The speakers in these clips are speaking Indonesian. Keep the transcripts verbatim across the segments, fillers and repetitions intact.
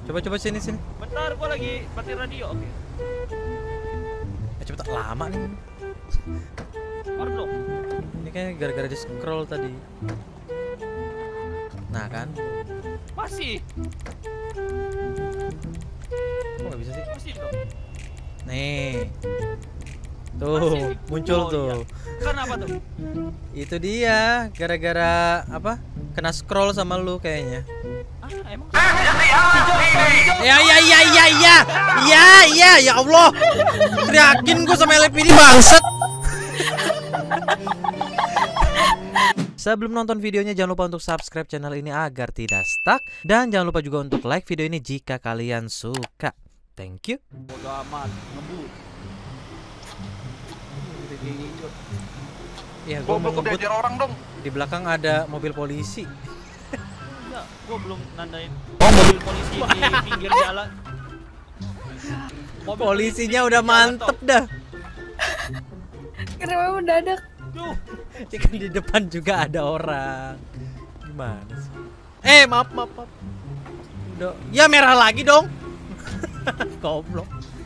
Coba-coba sini sini. Bentar, gua lagi mati radio. Oke. Eh, cepet lama nih. Baru dong. Ini kayaknya gara-gara di scroll tadi. Nah kan? Masih. Kok nggak bisa sih? Masih dong. Nih. Tuh, Masih. muncul Oh, tuh. iya. Kenapa tuh? Itu dia, gara-gara apa? Kena scroll sama lu kayaknya. Ah, emang. Ya ya ya ya ya. Ya ya ya Allah. Teriakin gua sama L P D bangsat. Sebelum nonton videonya jangan lupa untuk subscribe channel ini agar tidak stuck. Dan jangan lupa juga untuk like video ini jika kalian suka. Thank you. Bodo amat, ngebut. Ya gua mau Goblok, ngebut. diajar orang dong. Di belakang ada mobil polisi. Enggak, gua belum nandain mobil polisi di pinggir jalan. Mobil Polisinya polisi udah di jalan mantep tol. dah. Kenapa mendadak? Tuh, Ya kan di depan juga ada orang. Gimana sih? Eh, maaf, maaf, maaf. Udah. Ya merah lagi dong. Goblok.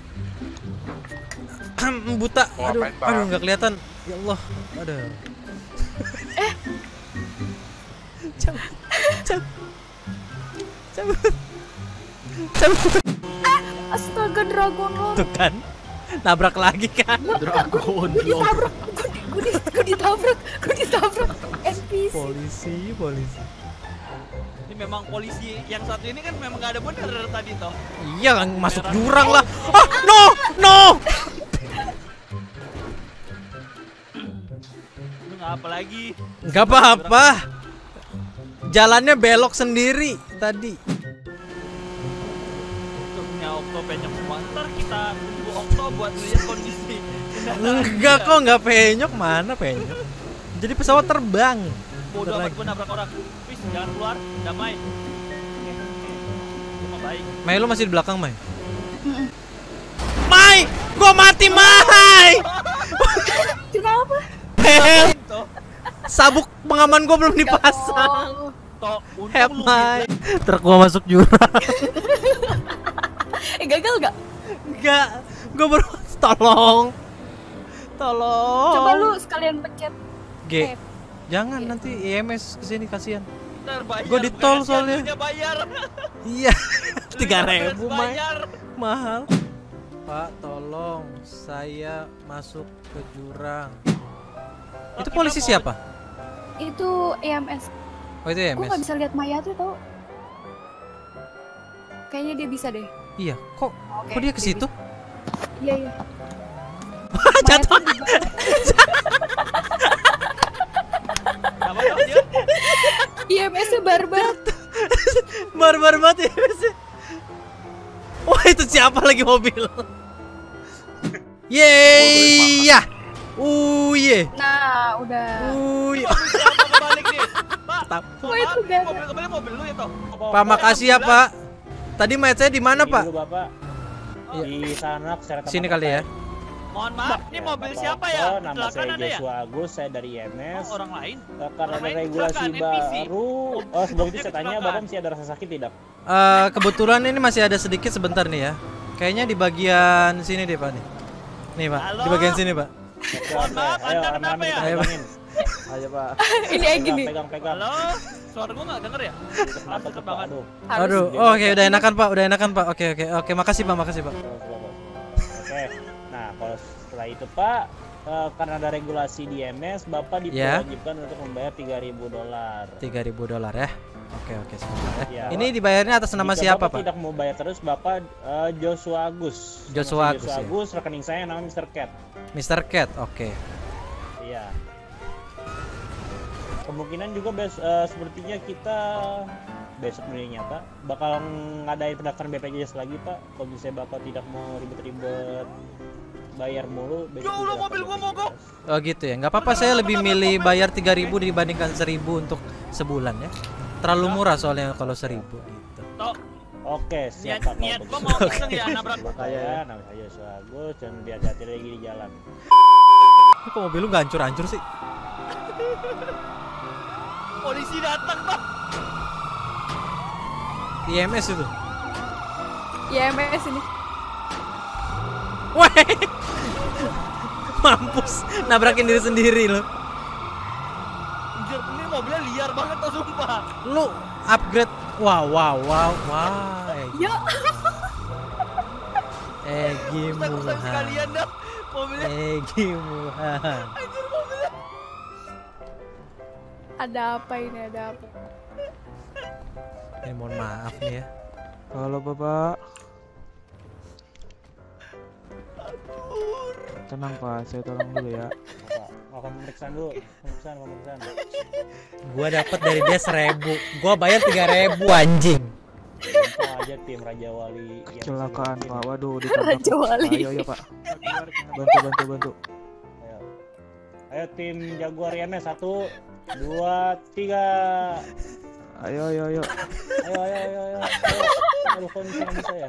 Buta. Mau Aduh, ngapain, Bang? aduh nggak kelihatan. Ya Allah. Aduh. Eh. Cabut. Cabut. Cabut. Cabut. Astaga, Dragon Lord. Tuh kan. Nabrak lagi kan. Dragon Gue ditabrak, gue di, gue ditabrak, gue ditabrak. N P C. Polisi, polisi. ini memang polisi yang satu ini kan memang gak ada bener tadi toh. Iya kan masuk jurang lah. Ah, no, no. Lu nggak apa lagi? Nggak apa-apa. Jalannya belok sendiri tadi. Truknya Okto penyok semua. Ntar kita tunggu Okto buat lihat kondisi. Enggak kok, nggak penyok, mana penyok. Jadi pesawat terbang. Bodoh Bentar amat lagi. gua nabrak orang. Please jangan keluar, damai. Cuma baik. Mai, lu masih di belakang, Mai? Mai, gua mati, Mai. Kenapa? Help, Toh, sabuk pengaman gua belum dipasang. Oh. toh Help, untung lu Mai. gitu. Truk gua masuk jurang. Eh, gagal gak? Enggak, gua baru tolong. Tolong. Coba lu sekalian pencet G. F. Jangan nanti I M S kesini kasihan. Ntar bayar. Gua di tol bukan soalnya. kasihan, lu bayar. Iya. Tiga Lu ribu, Mai. bayar. Mahal. Pak, tolong saya masuk ke jurang. Itu Kita polisi mau- siapa? Itu E M S. Oh, itu ya, Gue Mes. gak bisa lihat Maya tuh tau. Kayaknya dia bisa deh. Iya, kok Oke, kok dia ke situ? bisa. Iya, iya. Jatuh. Kenapa toh dia? I M S-nya barbar. Barbar banget ya, Mes. Wah, itu siapa lagi mobil? Yeay, ya. Uh, ye. Nah, udah. Uh, ye. Siapa kebalik nih? Pak, Tetap. Oh, itu maaf, gak. mobil kembali mobil lu ya toh. Pak, makasih ya, Pak. Tadi mayat saya di mana, Ini Pak? dulu, Bapak. Iya. Di sana secara Sini kali ya. Mohon maaf, ini mobil siapa ya? Nama Kecelakaan saya ada ya? Joshua Agus, saya dari I M S. Oh, orang lain? Eh, Karena orang ada lain regulasi kecelakaan, N P C. baru. Oh, sebelum itu Dia saya tanya, kecelakaan. Bapak masih ada rasa sakit tidak? Eh, kebetulan ini masih ada sedikit sebentar nih ya. Kayaknya di bagian sini deh, Pak nih. Nih, Pak. Di Halo? bagian sini, Pak. Oke, Mohon oke. maaf, Ayo, Anda anak-anak kenapa ya? kita Ayo, Pak. pegangin. Ayo, Pak. Ini kayak gini. Pegang, pegang. Halo? Suara gua nggak denger ya? Kenapa Langsung tuh, Pak? banget. Aduh. Harus. Aduh, oh, oke udah enakan, Pak. Udah enakan, Pak. Oke, oke. Oke, makasih, Pak. Makasih, Pak. Terus, Bapak. Oke. Nah, kalau setelah itu, Pak, eh, karena ada regulasi di I M S, Bapak Ya. diwajibkan untuk membayar tiga ribu dolar. tiga ribu dolar ya. Oke, oke, sebentar ya. Ya. Ini dibayarnya atas nama Jika siapa, Bapak Pak? tidak mau bayar terus, Bapak eh, Joshua Agus. Nama Joshua saya Agus, Joshua ya. Agus, rekening saya namanya mister Cat. mister Cat. Oke. Iya. Kemungkinan juga bes, eh, sepertinya kita besok dunia nyata bakal ngadain pendaftaran B P J S lagi, Pak. Kalau misalnya Bapak tidak mau ribet-ribet bayar mulu, besok Ya Allah, juga mobil daftar gua mogok. B P J S. Oh gitu ya. Nggak apa-apa, saya lebih milih bayar tiga ribu dibandingkan seribu untuk sebulan ya. Terlalu murah soalnya kalau seribu gitu. Toh, Oke, niat, siap Pak. niat gua kalau mau begitu. iseng ya nabrak. Makanya nama saya Joshua Agus dan lebih hati-hati lagi di jalan. Ini kok mobil lu nggak hancur-hancur sih? Polisi datang, Pak. I M S itu. I M S ini. Weh. Mampus, nabrakin diri sendiri lo. Anjir, ini mobilnya liar banget tuh sumpah. Lu upgrade. Wow, wow, wow, wow. Ya. Egi Rusak-rusak Muhan. sekalian dah mobilnya. Egi Muhan. Anjir mobilnya. Ada apa ini? Ada apa? Eh, mohon maaf nih ya. Halo Bapak. Tenang Pak, saya tolong dulu ya. Pak, akan pemeriksaan dulu. Pemeriksaan, pemeriksaan. Gua dapat dari dia seribu, gua bayar tiga ribu anjing. Contoh aja tim Raja Wali yang Kecelakaan sini. Pak, waduh ditangkap. Raja Wali. Ayo ayo Pak. Bantu bantu bantu. Ayo. Ayo tim Jaguar I M S satu, dua, tiga. Ayo ayo ayo. Ayo ayo ayo ayo. Aduh, kok bisa nggak bisa ya?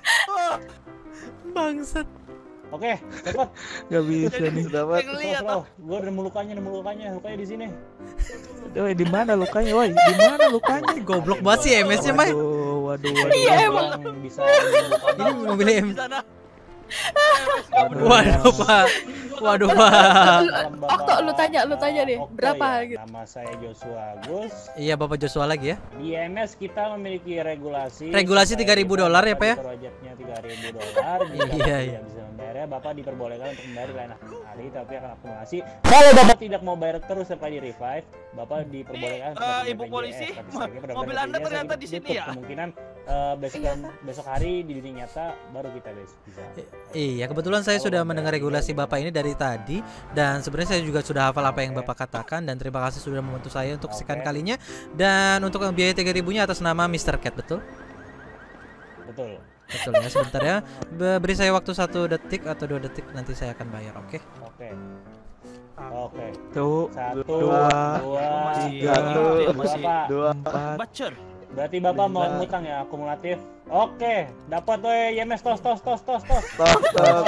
Bangsat. Oke, cepat. Gak bisa nih. Kayak ngeliat Slow, tuh. slow. Gua udah nemu lukanya, nemu lukanya, lukanya di sini. Woi, di mana lukanya, woi? Di mana lukanya? Goblok banget sih M S-nya, Mai. Waduh, waduh, waduh. Iya, Yang emang. bisa menemukan. Ini mobil M. Di sana. Waduh. Waduh, Pak. Waduh, Pak. Dalam Bapak Okto, lu tanya, lu tanya deh, Okto berapa ya. gitu? Nama saya Joshua Agus. Iya, Bapak Joshua lagi ya. Di I M S kita memiliki regulasi. Regulasi tiga ribu dolar ya, Pak ya? Proyeknya tiga ribu dolar. Jika Iya, Bapak iya. tidak bisa membayarnya, Bapak diperbolehkan untuk membayar lain hari, tapi akan akumulasi. Kalau Bapak tidak mau bayar terus sampai di revive, Bapak diperbolehkan Nih, untuk eh, ke Ibu B P J S. polisi, Tapi mo- sebagai benar-benar mobil Anda B P J S ternyata kita di sini tutup. ya? Kemungkinan eh, besok Iya. besok hari di dunia nyata baru kita bes- bisa. Iya, kebetulan saya sudah mendengar regulasi Bapak ini dari tadi dan sebenarnya saya juga sudah hafal apa yang Bapak katakan dan terima kasih sudah membantu saya untuk sekian Oke. kalinya dan untuk biaya tiga ribunya atas nama mister Cat, betul? Betul. Betul ya, sebentar ya. Be- Beri saya waktu satu detik atau dua detik nanti saya akan bayar, oke? Oke. Oke. Tuh, Satu, dua, dua, Masih tiga, ngikutin, dua, masih Pak. dua, empat. bacer. Berarti Bapak mau Lima. ngutang ya akumulatif. Oke, dapat weh Y M S tos tos tos tos tos. Tos, tos.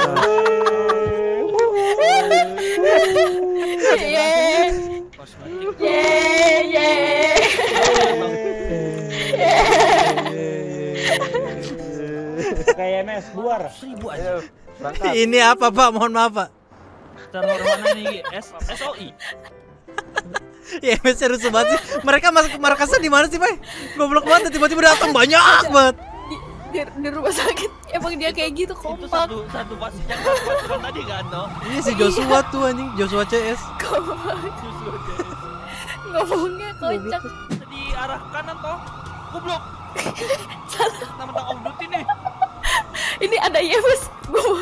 Yeay, Kosmetik. yeay, yeay. Oke Y M S keluar. Seribu aja. Berangkat. Ini apa, Pak? Mohon maaf, Pak. Teror mana nih? S S O I. Ya, M S-nya rusuh banget sih. Mereka masuk ke markasnya di mana sih, Pak? Goblok banget, tiba-tiba datang banyak banget. Di, di, di rumah sakit emang dia kayak gitu Itu kompak. satu satu pasti yang satu pasukan tadi kan, no? Ini si Joshua tuh anjing, Joshua C S. Kompak. Justru aja. Ngomongnya kocak. Di arah kanan toh. Goblok. Nama-nama off duty nih. Ini ada I M S. Gua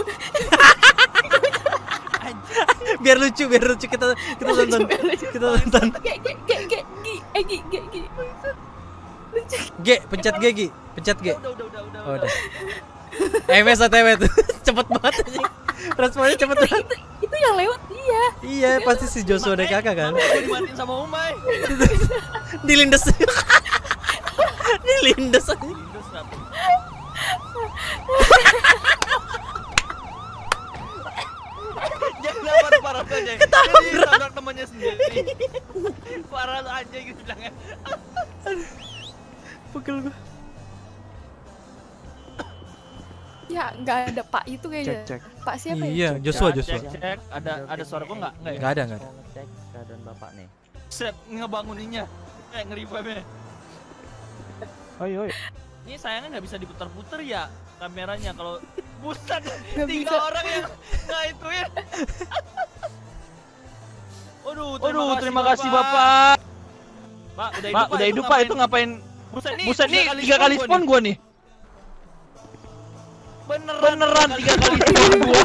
Biar lucu, biar lucu kita kita tonton. Kita tonton. Ge ge ge ge gi eh gi ge gi. Lucu. G, pencet G, Gi. Pencet G. Udah udah udah udah. Oh, udah. M S O T W tuh. Cepet banget anjing. Responnya cepet banget. Itu itu yang lewat dia. Iya, pasti si Joshua D K K kan. Gue dimatiin sama Umay. Dilindes. Dilindes anjing. Windows kenapa? Jangan apa parah aja. Jadi tabrak temannya sendiri. Parah aja gitu bilangnya. Pegel gua. Ya nggak ada Pak itu kayaknya. Cek, cek. Pak siapa ya? Iya, Joshua, Cek, Joshua. Cek, cek. Ada ada suara gua enggak? Enggak ya? Enggak ada, enggak ada. Mau ngecek keadaan Bapak nih. Set ngebanguninnya. Kayak nge-revive-nya. Ayo, ayo. Ini sayangnya nggak bisa diputar-putar ya kameranya kalau buset Nggak tiga bisa. orang yang nggak itu ya. Waduh, Waduh, terima kasih Bapak. Pak, udah hidup Pak, udah hidup Pak, itu ngapain? Buset nih, Buset nih, tiga kali spawn nih. gua nih. Beneran, Beneran tiga kali spawn gua.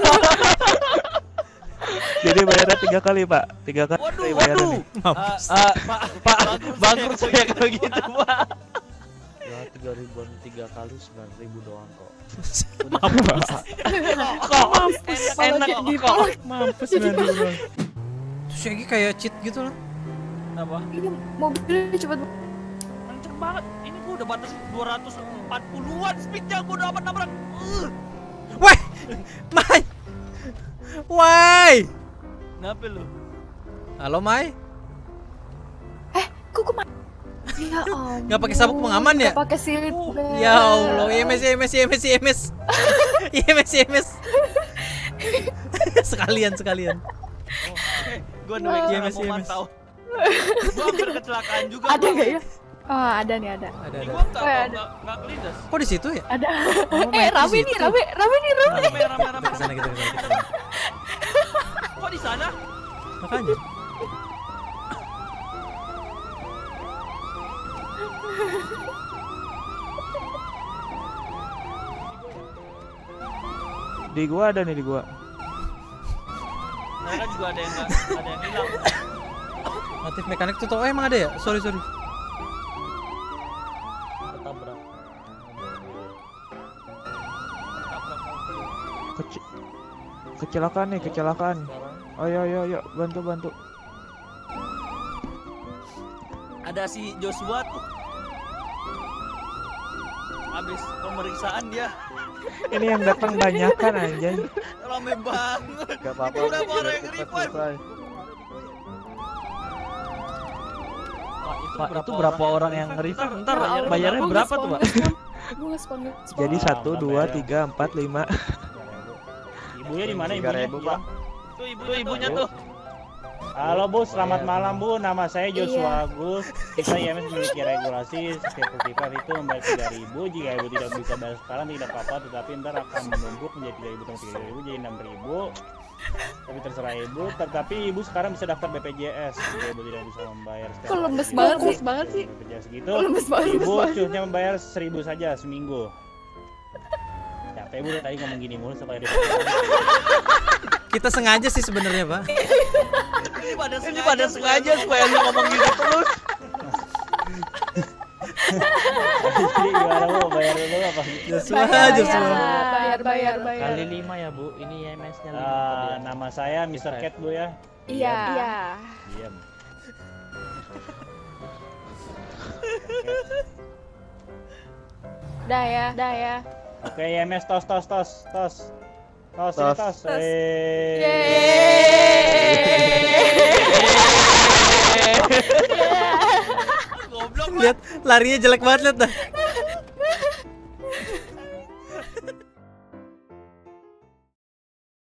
Jadi bayarnya tiga kali Pak, tiga kali Waduh, bayarnya Waduh. nih. Mampus. Ah, Pak, Pak, bangkrut bangkrut saya, saya kalau gitu, Pak. Ya tiga ribuan tiga kali sembilan ribu doang kok. Mampus. Kok Enak, enak enak kok. Mampus sembilan ribu doang. Terus lagi kayak cheat gitu loh. Kenapa? Ini mobilnya cepet banget. Kenceng banget. Ini gua udah batas dua ratus empat puluhan speednya, gua udah dapat nabrak. Uh, Woi. Mai. Woi. Kenapa lu? Halo, Mai. Eh, kok kok ma- Ya ampun. Nggak pakai sabuk pengaman ya? Nggak pakai silit belt. Ya Allah, I M S, I M S, I M S, I M S. I M S, I M S. Sekalian, sekalian. Eh, gua nih Iya, yang masih, mau Mas. mantau. Gua hampir kecelakaan juga. Ada gua. nggak ya? Oh, ada nih, ada. Ada, Ini ada. gua nggak Oh, nggak- ada. nggak nggak kelindas. Kok di situ ya? Ada. Oh, eh, main di rame nih, situ. rame, rame nih, rame. Rame, rame, rame, Ke sana rame. kita, ke sana, kita. Kok di sana? Makanya. Di gua ada nih di gua. Nah, kan juga ada yang nggak ada yang hilang. Motif mekanik tuh tau, oh, emang ada ya? Sorry, sorry. Ketabrak. Tabrak mobil. Keci kecelakaan nih, kecelakaan. Sekarang Ayo, ayo, ayo, bantu, bantu. Ada si Joshua tuh. Habis pemeriksaan dia Ini yang datang banyak kan anjay. rame banget. Gak apa-apa. Itu berapa orang yang cepat revive? selesai. Pak, itu berapa orang yang nge-revive? Ntar Ya Allah, bayarnya gua berapa nggak tuh, Pak? spawn, Gue nggak spawn, nggak spawn. Jadi Wah, satu, nggak dua, bayar. tiga, empat, lima. Ibunya di mana Tiga ibunya? ribu, Iya. Pak. Itu ibunya, Tuh ibunya tuh. Halo Bu, selamat malam Bu. Nama saya Joshua Iya. Agus. Kita I M S memiliki regulasi setiap aktivitas itu membayar tiga ribu. Jika Ibu tidak bisa bayar sekarang tidak apa-apa, tetapi ntar akan menumpuk menjadi tiga ribu tambah tiga ribu jadi enam ribu. Tapi terserah Ibu. Tetapi Ibu sekarang bisa daftar B P J S. Jika Ibu tidak bisa membayar setiap Kok lemes hari. banget sih? Lemes banget sih. B P J S gitu. Kok lemes banget? Ibu cuma membayar seribu saja seminggu. Capek Bu tadi ngomong gini mulu supaya dia. Kita sengaja sih sebenarnya, Pak. Ini pada Ini pada sengaja supaya lu ngomong gitu terus. Jadi gimana Bu? Bayar dulu apa? Joshua, Bayar, Joshua. bayar, bayar, bayar. Kali lima ya, Bu. Ini I M S-nya lima. Eh, nama saya mister Cat Bu ya. Iya. Iya. Diam. Dah ya, dah ya. Oke, I M S tos tos tos tos. Tos ya, Tos. tos. Tos. Eh. goblok. Lihat larinya jelek banget, lihat dah.